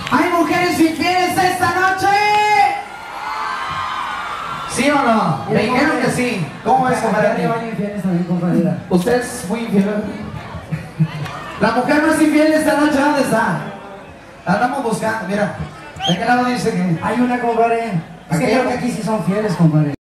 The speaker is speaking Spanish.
¿Hay mujeres infieles esta noche? ¿Sí o no? Me dijeron que sí. ¿Cómo es, compadre? ¿Usted es muy infiel? La mujer más infiel esta noche, ¿dónde está? La andamos buscando, mira. ¿De qué lado dice que? Hay una, compadre. Es que creo que aquí sí son fieles, compadre.